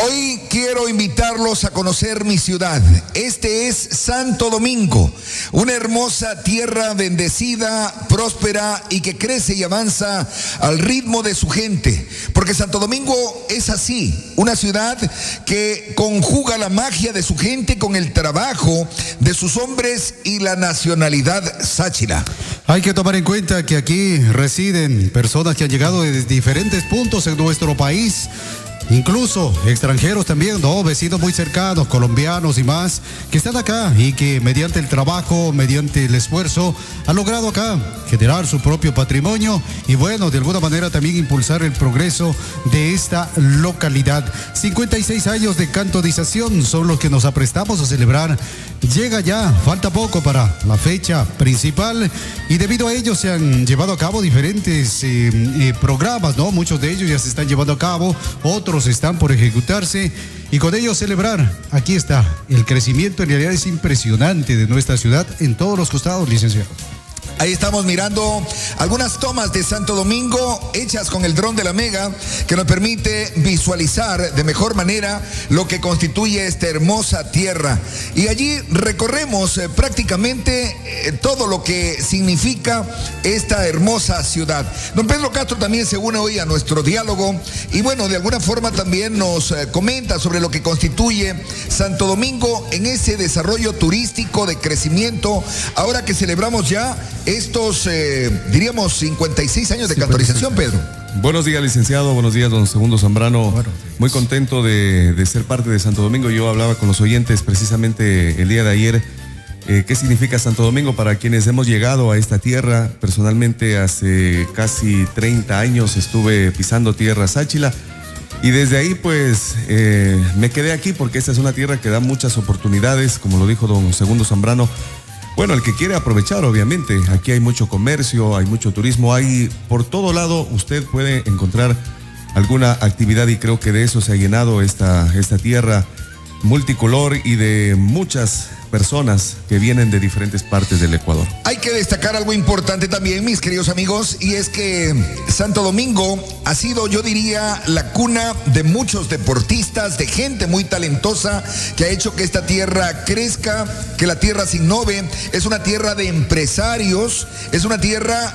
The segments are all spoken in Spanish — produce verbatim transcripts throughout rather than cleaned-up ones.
Hoy quiero invitarlos a conocer mi ciudad. Este es Santo Domingo, una hermosa tierra bendecida, próspera y que crece y avanza al ritmo de su gente. Porque Santo Domingo es así, una ciudad que conjuga la magia de su gente con el trabajo de sus hombres y la nacionalidad sáchila. Hay que tomar en cuenta que aquí residen personas que han llegado de diferentes puntos en nuestro país. Incluso extranjeros también, ¿no? Vecinos muy cercanos, colombianos y más, que están acá y que mediante el trabajo, mediante el esfuerzo, han logrado acá generar su propio patrimonio y bueno, de alguna manera también impulsar el progreso de esta localidad. cincuenta y seis años de cantonización son los que nos aprestamos a celebrar. Llega ya, falta poco para la fecha principal y debido a ello se han llevado a cabo diferentes eh, eh, programas, ¿no? Muchos de ellos ya se están llevando a cabo, otros están por ejecutarse y con ello celebrar. Aquí está, el crecimiento en realidad es impresionante de nuestra ciudad en todos los costados, licenciado. Ahí estamos mirando algunas tomas de Santo Domingo hechas con el dron de la Mega que nos permite visualizar de mejor manera lo que constituye esta hermosa tierra. Y allí recorremos eh, prácticamente eh, todo lo que significa esta hermosa ciudad. Don Pedro Castro también se une hoy a nuestro diálogo y bueno, de alguna forma también nos eh, comenta sobre lo que constituye Santo Domingo en ese desarrollo turístico de crecimiento ahora que celebramos ya estos, eh, diríamos, cincuenta y seis años de cantonización, Pedro. Buenos días, licenciado. Buenos días, don Segundo Zambrano. Bueno, muy contento de, de ser parte de Santo Domingo. Yo hablaba con los oyentes precisamente el día de ayer. Eh, ¿Qué significa Santo Domingo para quienes hemos llegado a esta tierra? Personalmente, hace casi treinta años estuve pisando tierra sáchila. Y desde ahí, pues, eh, me quedé aquí porque esta es una tierra que da muchas oportunidades, como lo dijo don Segundo Zambrano. Bueno, el que quiere aprovechar, obviamente. Aquí hay mucho comercio, hay mucho turismo, hay por todo lado usted puede encontrar alguna actividad y creo que de eso se ha llenado esta, esta tierra multicolor y de muchas personas que vienen de diferentes partes del Ecuador. Hay que destacar algo importante también, mis queridos amigos, y es que Santo Domingo ha sido, yo diría, la cuna de muchos deportistas, de gente muy talentosa que ha hecho que esta tierra crezca, que la tierra se innove. Es una tierra de empresarios, es una tierra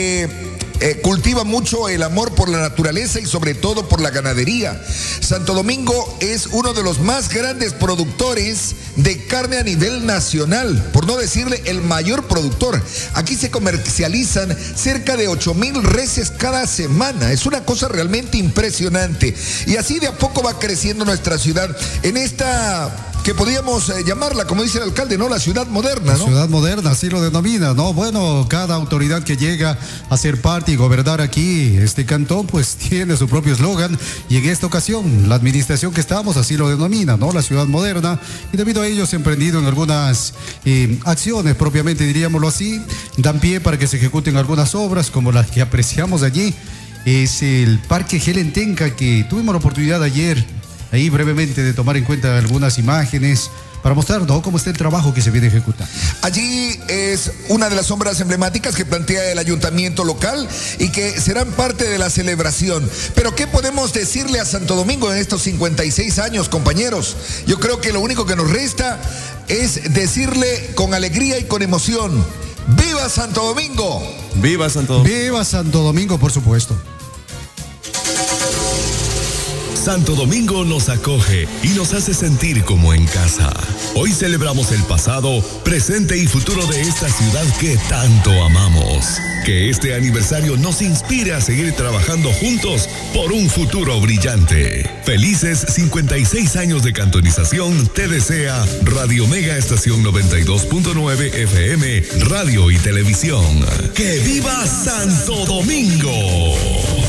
que Eh, cultiva mucho el amor por la naturaleza y sobre todo por la ganadería. Santo Domingo es uno de los más grandes productores de carne a nivel nacional, por no decirle el mayor productor. Aquí se comercializan cerca de ocho mil reses cada semana. Es una cosa realmente impresionante. Y así de a poco va creciendo nuestra ciudad en esta que podríamos eh, llamarla, como dice el alcalde, ¿no? La ciudad moderna, ¿no? La ciudad moderna, así lo denomina, ¿no? Bueno, cada autoridad que llega a ser parte y gobernar aquí este cantón, pues tiene su propio eslogan. Y en esta ocasión, la administración que estamos así lo denomina, ¿no? La ciudad moderna. Y debido a ello se han emprendido en algunas eh, acciones, propiamente diríamoslo así. Dan pie para que se ejecuten algunas obras, como las que apreciamos allí. Es el Parque Gelentenca, que tuvimos la oportunidad ayer ahí brevemente de tomar en cuenta algunas imágenes para mostrar, ¿no?, cómo está el trabajo que se viene ejecutando. Allí es una de las obras emblemáticas que plantea el ayuntamiento local y que serán parte de la celebración. Pero ¿qué podemos decirle a Santo Domingo en estos cincuenta y seis años, compañeros? Yo creo que lo único que nos resta es decirle con alegría y con emoción: ¡viva Santo Domingo! ¡Viva Santo Domingo! ¡Viva Santo Domingo, por supuesto! Santo Domingo nos acoge y nos hace sentir como en casa. Hoy celebramos el pasado, presente y futuro de esta ciudad que tanto amamos. Que este aniversario nos inspire a seguir trabajando juntos por un futuro brillante. Felices cincuenta y seis años de cantonización te desea Radio Mega Estación noventa y dos punto nueve F M, Radio y Televisión. ¡Que viva Santo Domingo!